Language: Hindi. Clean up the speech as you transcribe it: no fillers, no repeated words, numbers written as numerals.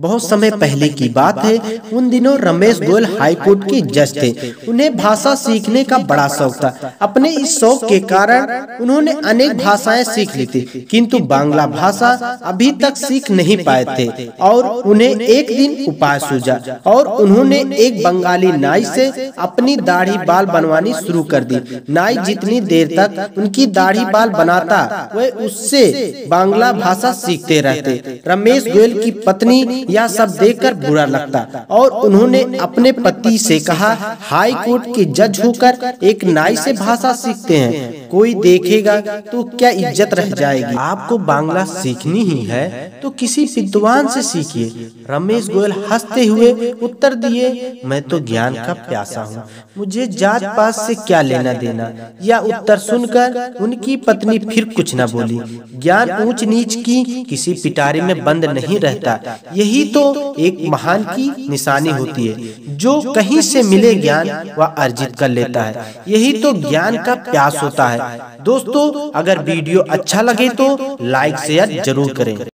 बहुत समय पहले की बात है। उन दिनों रमेश गोयल हाई कोर्ट के जज थे। उन्हें भाषा सीखने का बड़ा शौक था। अपने इस शौक के कारण उन्होंने अनेक भाषाएं सीख ली थी, किंतु बांग्ला भाषा अभी तक सीख नहीं पाए थे। और उन्हें एक दिन उपाय सूझा और उन्होंने एक बंगाली नाई से अपनी दाढ़ी बाल बनवानी शुरू कर दी। नाई जितनी देर तक उनकी दाढ़ी बाल बनाता, वह उससे बांग्ला भाषा सीखते रहते। रमेश गोयल की पत्नी यह सब देखकर बुरा लगता और उन्होंने अपने पति से कहा, हाई कोर्ट के जज होकर एक नाई से भाषा सीखते हैं, कोई देखेगा तो क्या इज्जत रह जाएगी। आपको बांग्ला सीखनी ही है तो किसी विद्वान से सीखिए। रमेश गोयल हंसते हुए उत्तर दिए, मैं तो ज्ञान का प्यासा हूँ, मुझे जात पात से क्या लेना देना। यह उत्तर सुनकर उनकी पत्नी फिर कुछ न बोली। ज्ञान ऊंच नीच की किसी पिटारे में बंद नहीं रहता। यही तो एक महान की निशानी होती है। जो कहीं से मिले ज्ञान वह अर्जित कर लेता है। यही तो ज्ञान का प्यास होता है। दोस्तों, अगर वीडियो अच्छा लगे तो लाइक शेयर जरूर करें।